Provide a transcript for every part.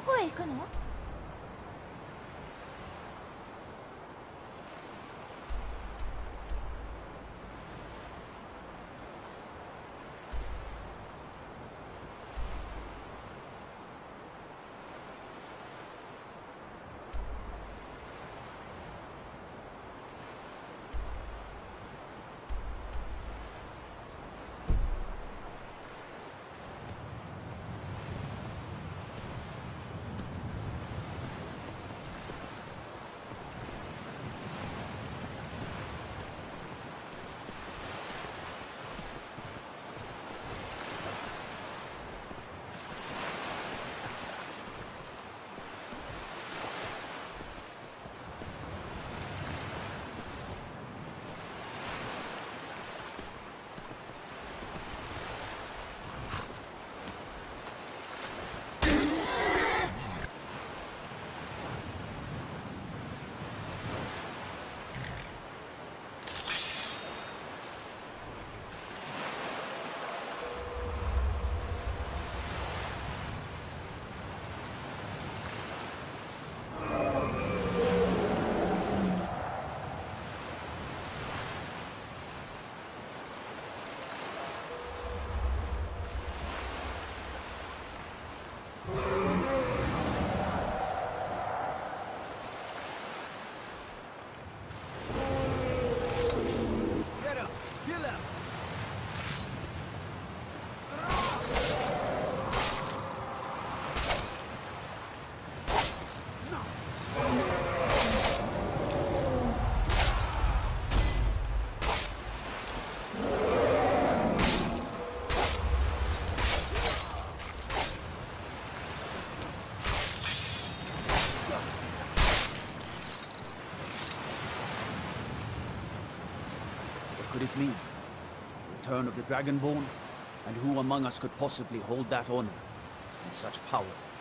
こへ行くの？ Could it mean? Return of the Dragonborn? And who among us could possibly hold that honor and such power?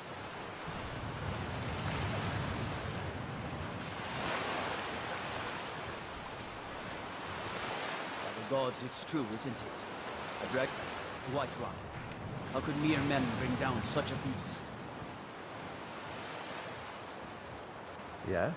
By the gods, it's true, isn't it? A dragon, White Rise. How could mere men bring down such a beast? Yeah?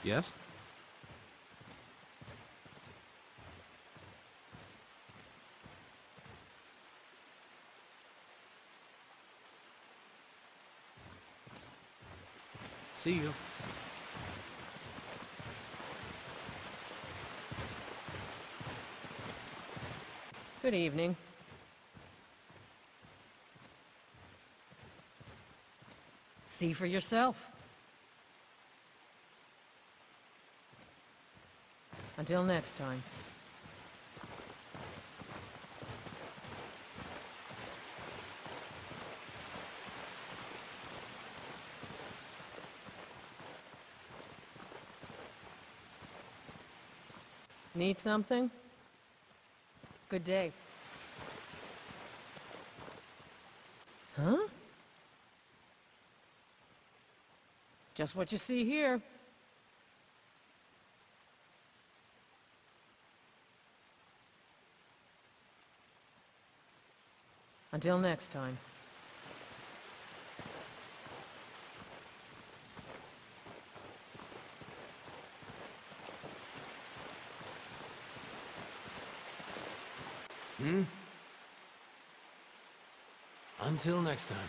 Yes? See you. Good evening. See for yourself. Until next time. Need something? Good day. Huh? Just what you see here. Until next time. Until next time.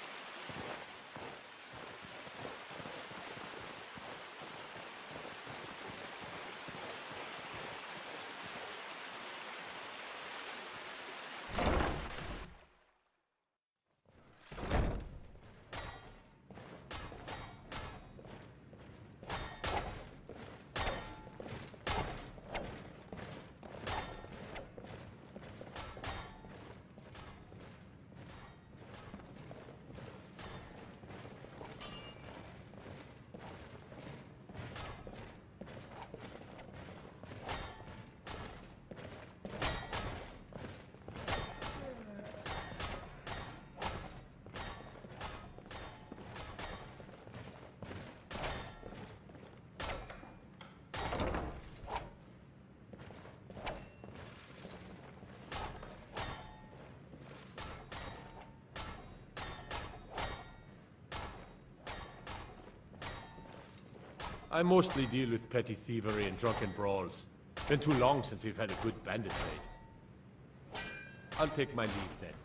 I mostly deal with petty thievery and drunken brawls. Been too long since we've had a good bandit raid. I'll take my leave then.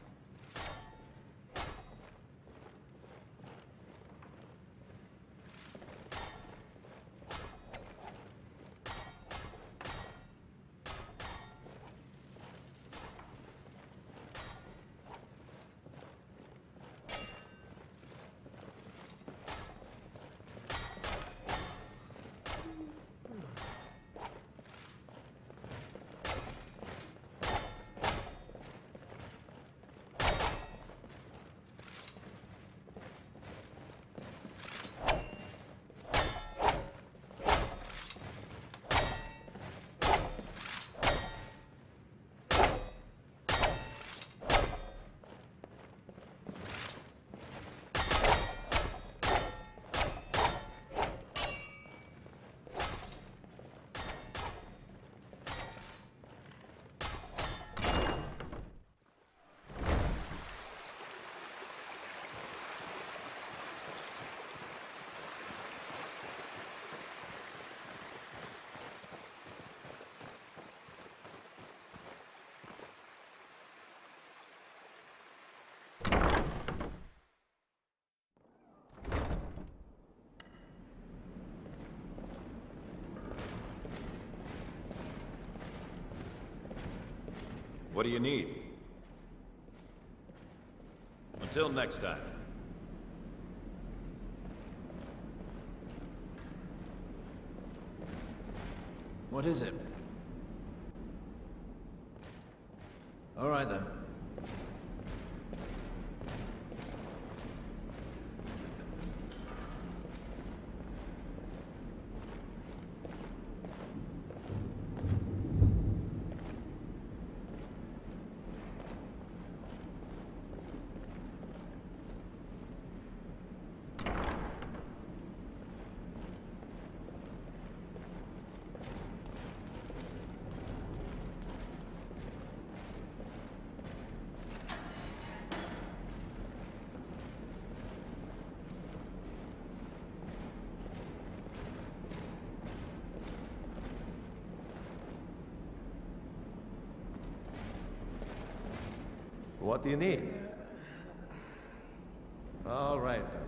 What do you need? Until next time. What is it? All right then. What do you need? All right, then.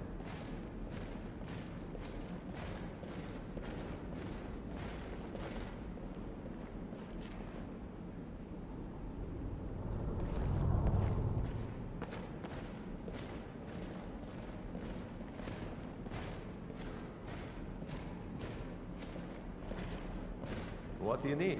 What do you need?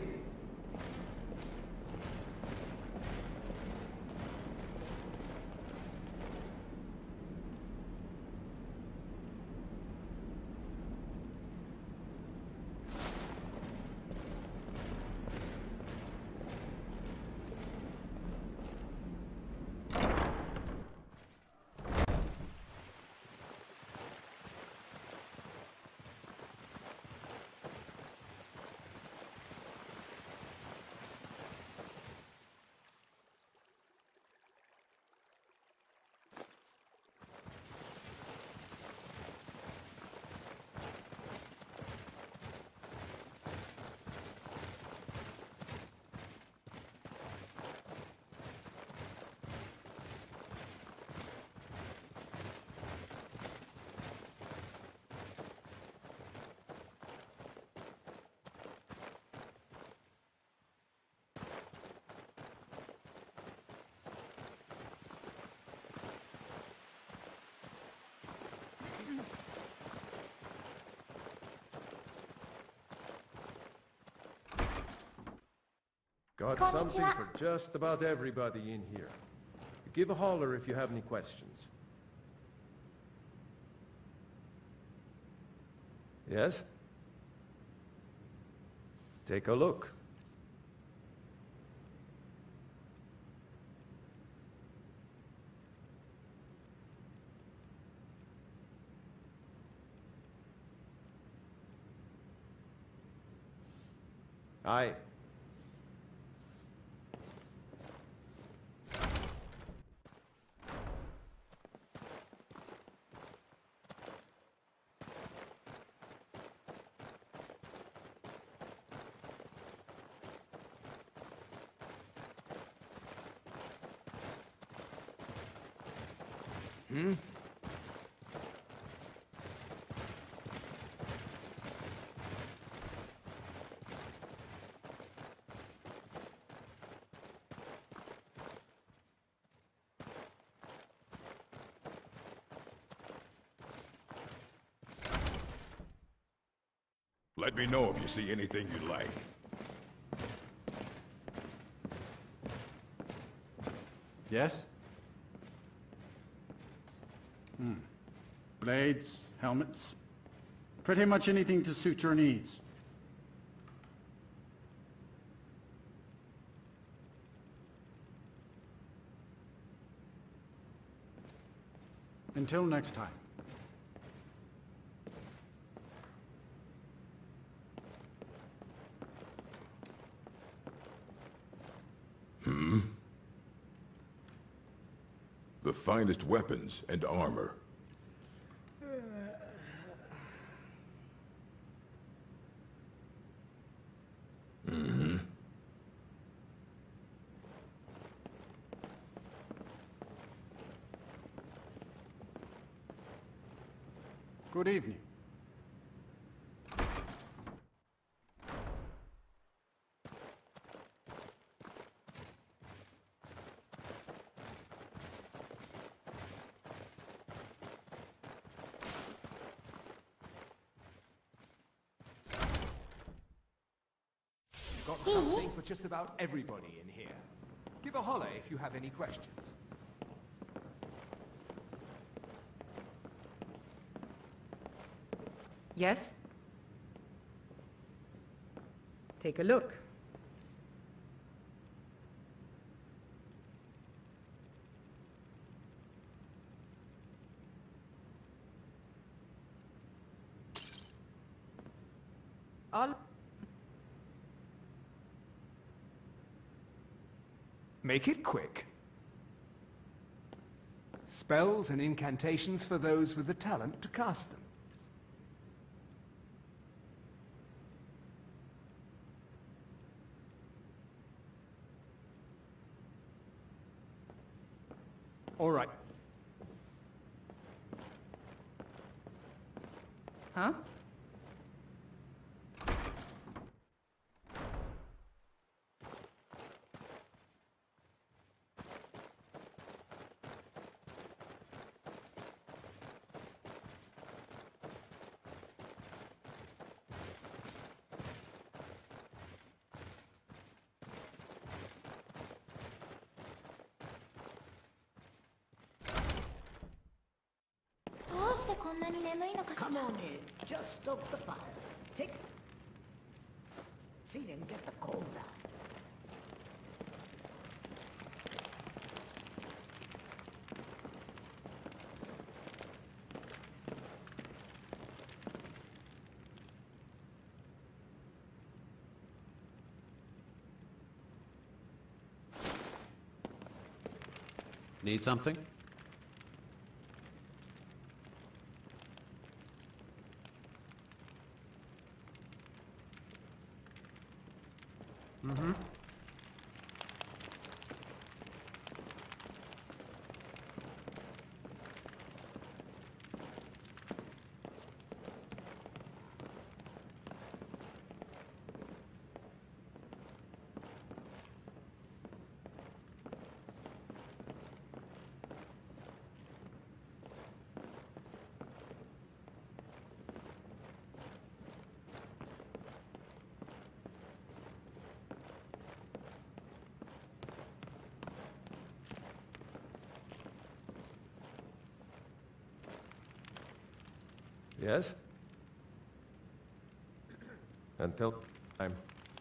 Got something for just about everybody in here. Give a holler if you have any questions. Yes? Take a look. Aye. Let me know if you see anything you like. Yes? Blades, helmets, pretty much anything to suit your needs. Until next time. The finest weapons and armor. Good evening. Got something for just about everybody in here. Give a holler if you have any questions. Yes? Take a look. All... Make it quick. Spells and incantations for those with the talent to cast them. All right. Huh? Come on in. Just stoke the fire. Take... See them get the cold out. Need something? Mm-hmm. Yes? Until time.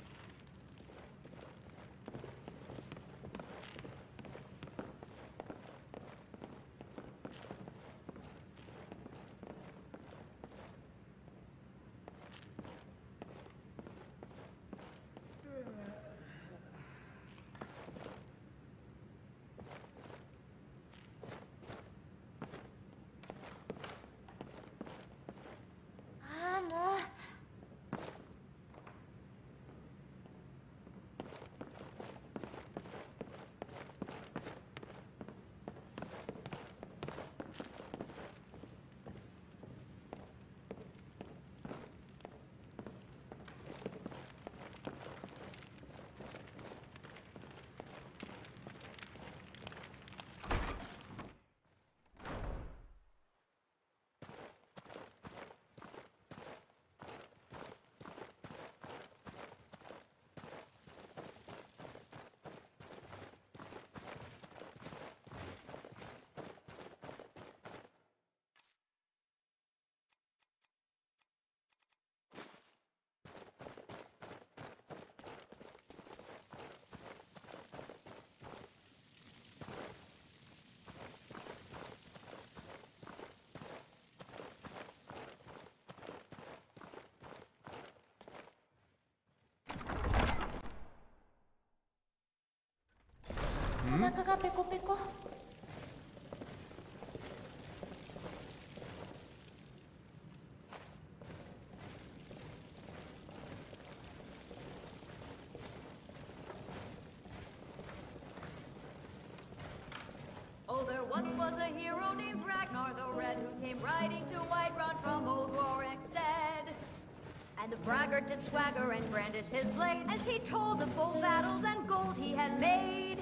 Oh, there once was a hero named Ragnar the Red who came riding to Whiterun from old Warwickstead. And the braggart did swagger and brandish his blade as he told of bold battles and gold he had made.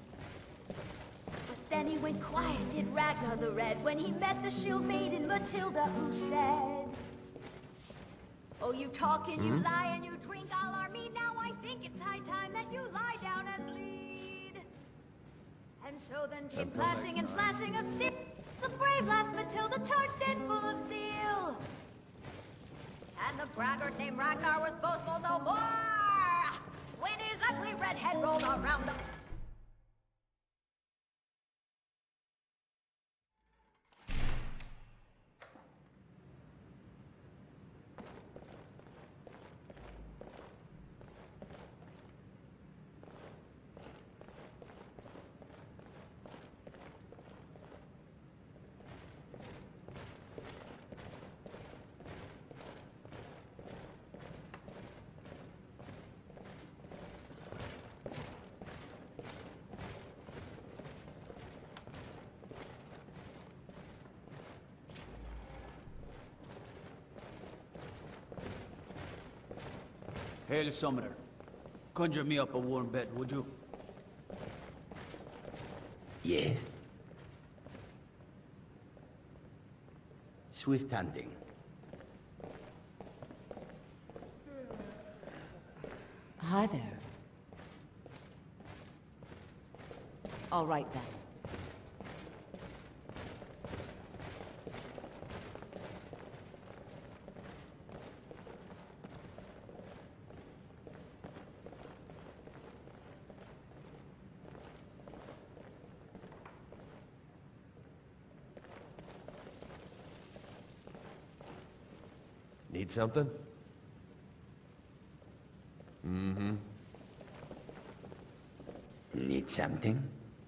But then he went quiet, did Ragnar the Red, when he met the shield maiden Matilda, who said, "Oh, you talk and you lie and you drink all our mead. Now I think it's high time that you lie down and bleed." And so then came clashing and slashing of steel. The brave lass Matilda charged in full of zeal. And the braggart named Ragnar was boastful no more when his ugly red head rolled around the... Hail, Summoner. Conjure me up a warm bed, would you? Yes? Swift hunting. Hi there. All right then. Need something? Mm-hmm. Need something?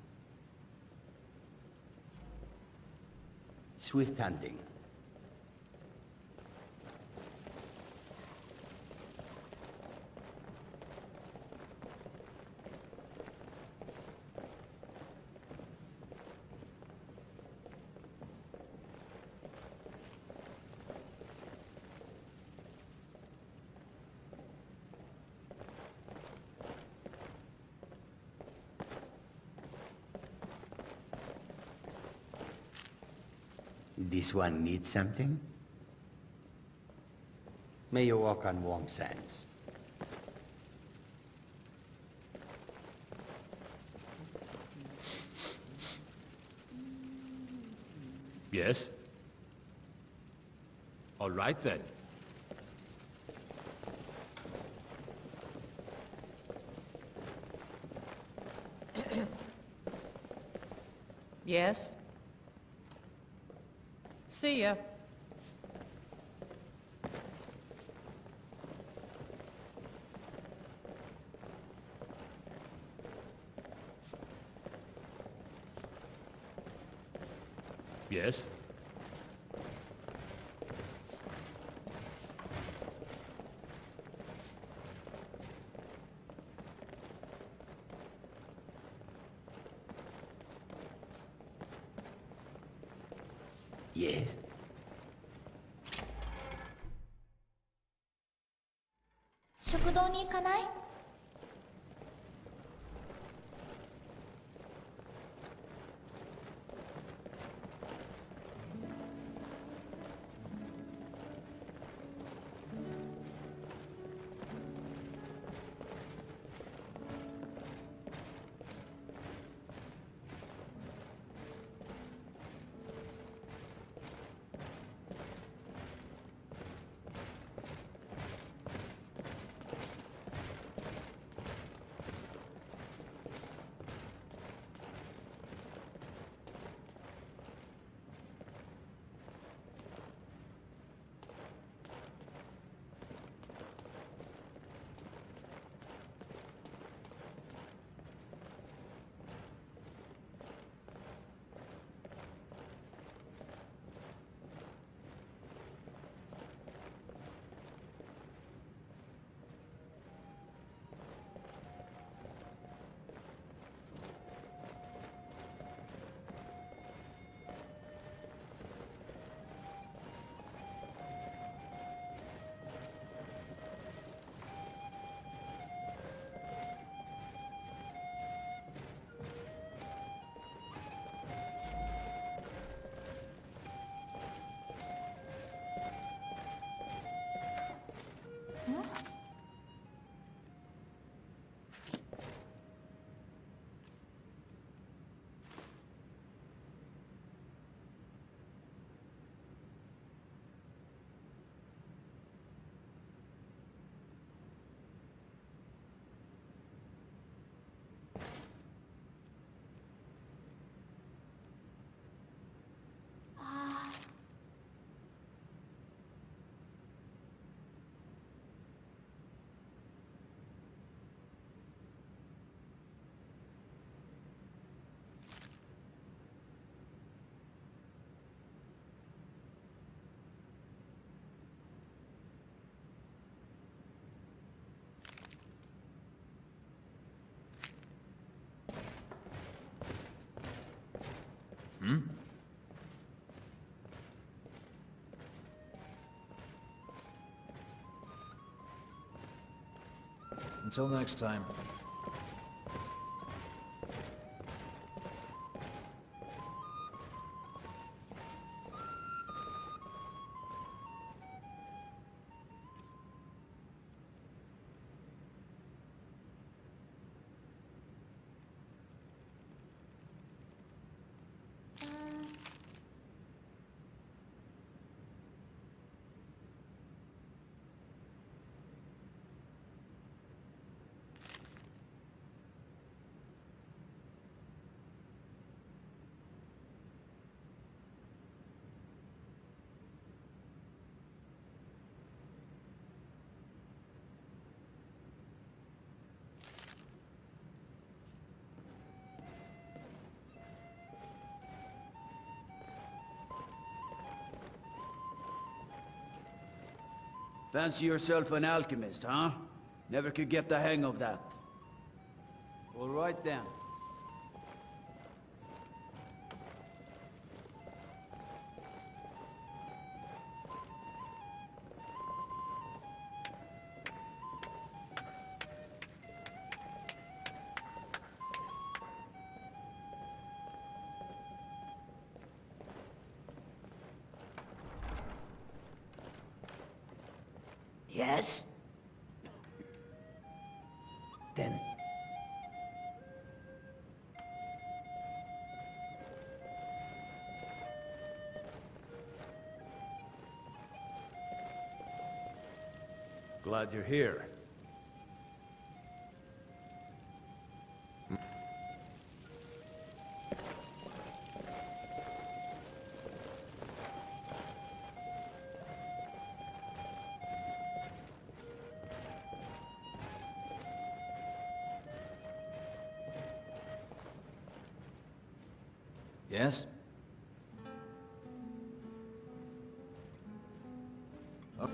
Swift hunting. This one needs something? May you walk on warm sands. Yes? All right then. Yes? See ya. Yes? Yes? 食堂に行かない？ Until next time. Fancy yourself an alchemist, huh? Never could get the hang of that. All right then. Yes? Then... Glad you're here. Yes? Oh.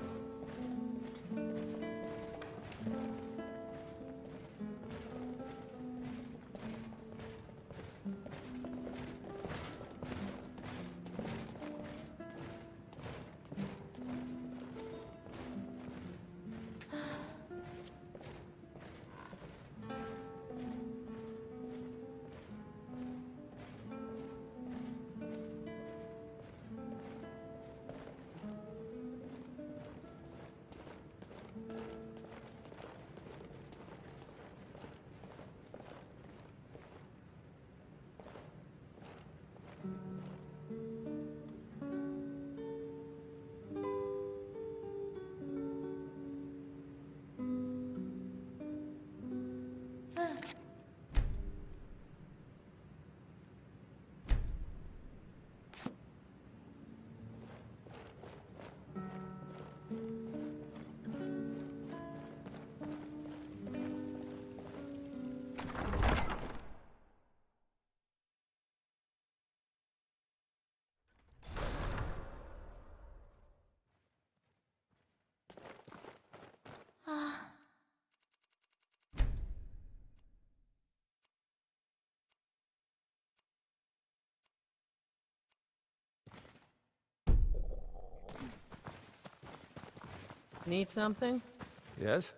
Need something? Yes?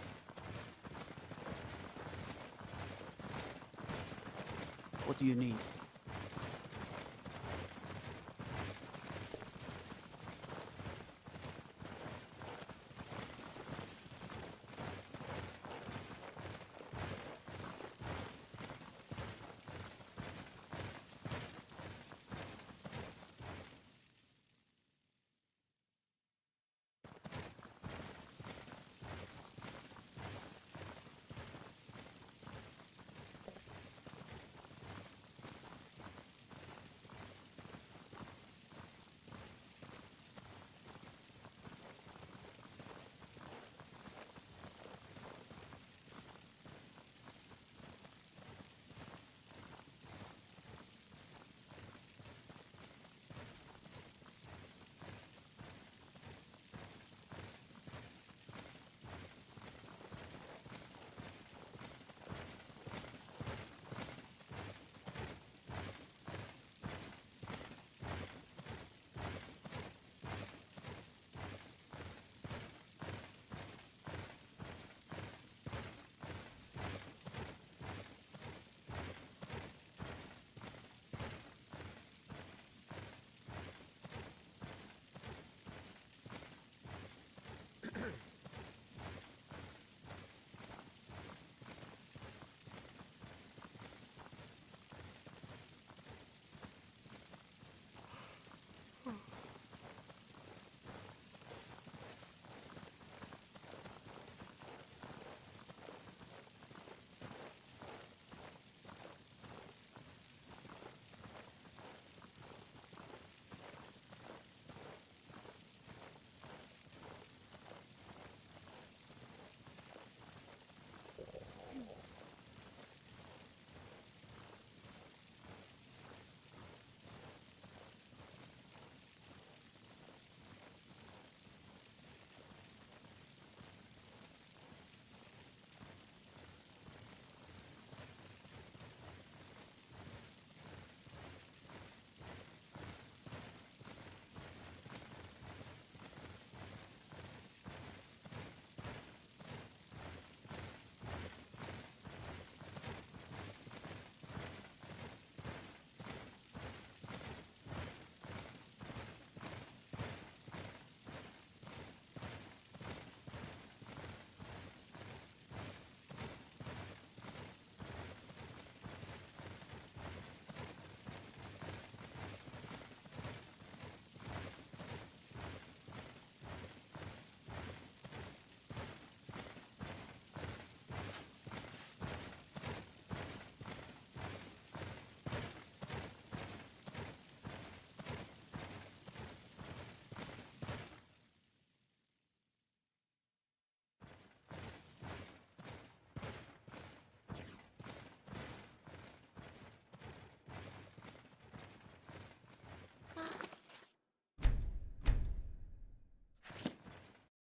What do you need?